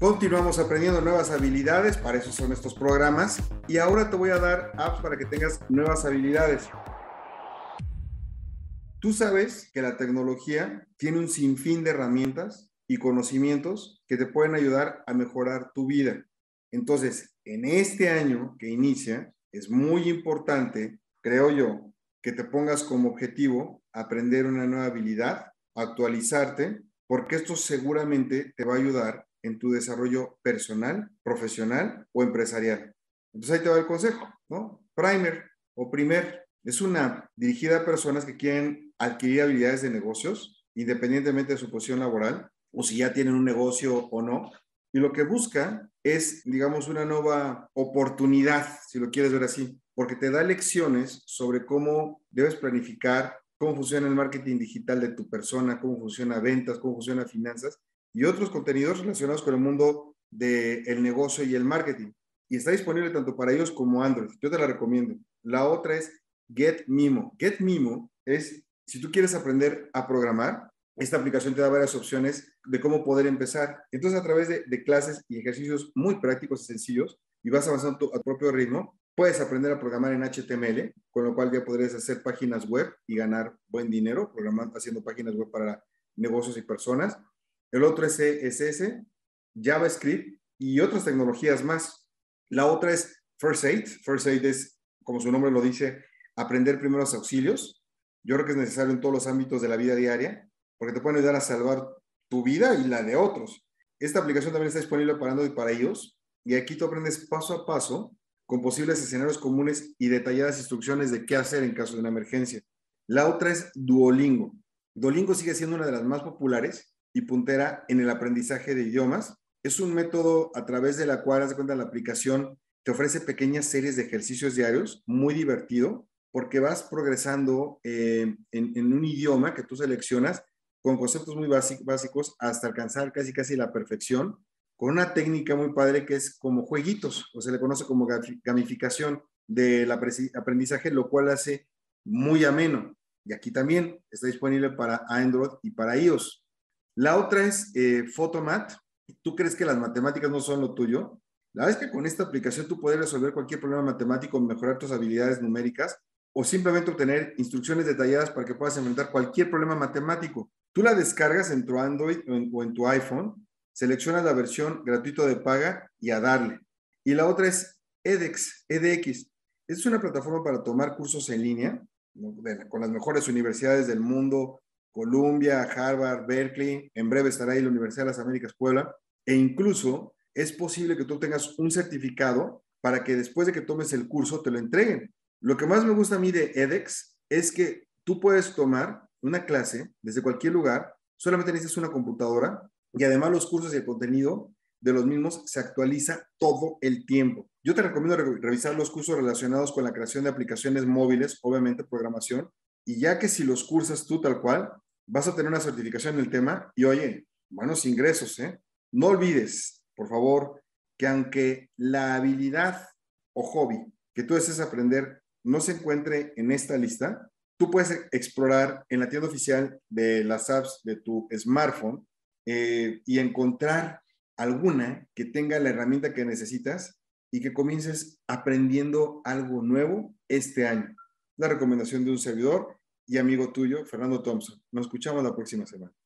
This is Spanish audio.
Continuamos aprendiendo nuevas habilidades, para eso son estos programas. Y ahora te voy a dar apps para que tengas nuevas habilidades. Tú sabes que la tecnología tiene un sinfín de herramientas y conocimientos que te pueden ayudar a mejorar tu vida. Entonces, en este año que inicia, es muy importante, creo yo, que te pongas como objetivo aprender una nueva habilidad, actualizarte, porque esto seguramente te va a ayudar en tu desarrollo personal, profesional o empresarial. Entonces ahí te va el consejo, ¿no? Primer o Primer es una app dirigida a personas que quieren adquirir habilidades de negocios, independientemente de su posición laboral, o si ya tienen un negocio o no. Y lo que busca es, digamos, una nueva oportunidad, si lo quieres ver así, porque te da lecciones sobre cómo debes planificar, cómo funciona el marketing digital de tu persona, cómo funciona ventas, cómo funciona finanzas y otros contenidos relacionados con el mundo del negocio y el marketing. Y está disponible tanto para iOS como Android. Yo te la recomiendo. La otra es Get Mimo. Get Mimo es, si tú quieres aprender a programar, esta aplicación te da varias opciones de cómo poder empezar. Entonces, a través de clases y ejercicios muy prácticos y sencillos, y vas avanzando a tu propio ritmo, puedes aprender a programar en HTML, con lo cual ya podrías hacer páginas web y ganar buen dinero programando, haciendo páginas web para negocios y personas. El otro es CSS, JavaScript y otras tecnologías más. La otra es First Aid. First Aid es, como su nombre lo dice, aprender primeros auxilios. Yo creo que es necesario en todos los ámbitos de la vida diaria, porque te pueden ayudar a salvar tu vida y la de otros. Esta aplicación también está disponible para Android y para iOS, y aquí tú aprendes paso a paso con posibles escenarios comunes y detalladas instrucciones de qué hacer en caso de una emergencia. La otra es Duolingo. Duolingo sigue siendo una de las más populares y puntera en el aprendizaje de idiomas. Es un método a través de la cual, haz de cuenta, la aplicación te ofrece pequeñas series de ejercicios diarios, muy divertido, porque vas progresando en un idioma que tú seleccionas con conceptos muy básicos hasta alcanzar casi la perfección, con una técnica muy padre que es como jueguitos, o se le conoce como gamificación del aprendizaje, lo cual hace muy ameno. Y aquí también está disponible para Android y para iOS. La otra es Photomat. ¿Tú crees que las matemáticas no son lo tuyo? La verdad es que con esta aplicación tú puedes resolver cualquier problema matemático, mejorar tus habilidades numéricas o simplemente obtener instrucciones detalladas para que puedas enfrentar cualquier problema matemático. Tú la descargas en tu Android o en tu iPhone, seleccionas la versión gratuita de paga y a darle. Y la otra es edX. Es una plataforma para tomar cursos en línea, ¿no?, con las mejores universidades del mundo, Columbia, Harvard, Berkeley. En breve estará ahí la Universidad de las Américas Puebla. E incluso es posible que tú tengas un certificado para que después de que tomes el curso te lo entreguen. Lo que más me gusta a mí de edX es que tú puedes tomar una clase desde cualquier lugar, solamente necesitas una computadora y además los cursos y el contenido de los mismos se actualiza todo el tiempo. Yo te recomiendo revisar los cursos relacionados con la creación de aplicaciones móviles, obviamente programación, y ya que si los cursas tú tal cual, vas a tener una certificación en el tema y oye, buenos ingresos, ¿eh? No olvides, por favor, que aunque la habilidad o hobby que tú desees aprender no se encuentre en esta lista, tú puedes explorar en la tienda oficial de las apps de tu smartphone y encontrar alguna que tenga la herramienta que necesitas y que comiences aprendiendo algo nuevo este año. La recomendación de un servidor y amigo tuyo, Fernando Thompson. Nos escuchamos la próxima semana.